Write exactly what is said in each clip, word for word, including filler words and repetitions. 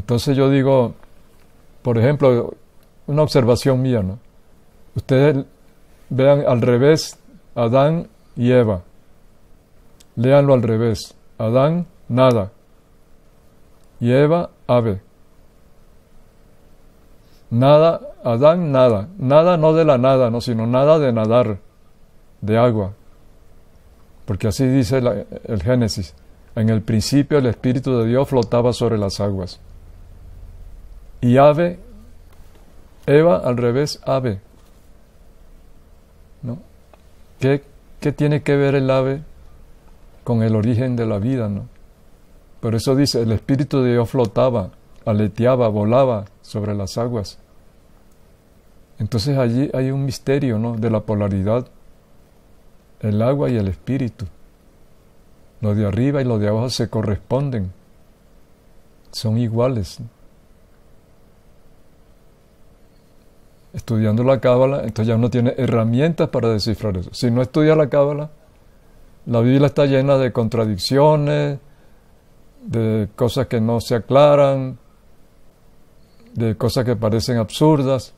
Entonces yo digo, por ejemplo, una observación mía, ¿no? Ustedes vean al revés Adán y Eva. Léanlo al revés. Adán, nada. Y Eva, ave. Nada, Adán, nada. Nada no de la nada, no, sino nada de nadar, de agua. Porque así dice la, el Génesis. En el principio el Espíritu de Dios flotaba sobre las aguas. Y ave, Eva, al revés, ave. ¿No? ¿Qué, qué tiene que ver el ave con el origen de la vida, ¿no? Por eso dice, el Espíritu de Dios flotaba, aleteaba, volaba sobre las aguas. Entonces allí hay un misterio, ¿no?, de la polaridad, el agua y el Espíritu. Lo de arriba y lo de abajo se corresponden, son iguales, ¿no? Estudiando la Cábala, entonces ya uno tiene herramientas para descifrar eso. Si no estudia la Cábala, la Biblia está llena de contradicciones, de cosas que no se aclaran, de cosas que parecen absurdas.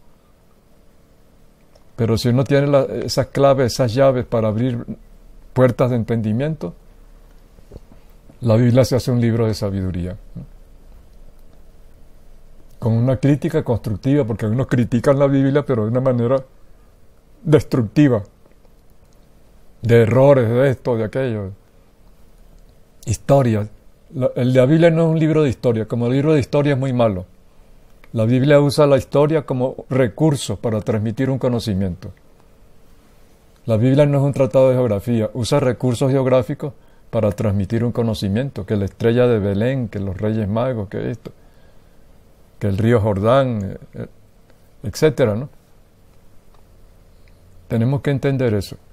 Pero si uno tiene la, esas claves, esas llaves para abrir puertas de entendimiento, la Biblia se hace un libro de sabiduría, ¿no? Con una crítica constructiva, porque algunos critican la Biblia, pero de una manera destructiva, de errores, de esto, de aquello. Historias. La, la Biblia no es un libro de historia, como el libro de historia es muy malo. La Biblia usa la historia como recurso para transmitir un conocimiento. La Biblia no es un tratado de geografía, usa recursos geográficos para transmitir un conocimiento, que la estrella de Belén, que los Reyes Magos, que esto, que el río Jordán, etcétera, ¿no? Tenemos que entender eso.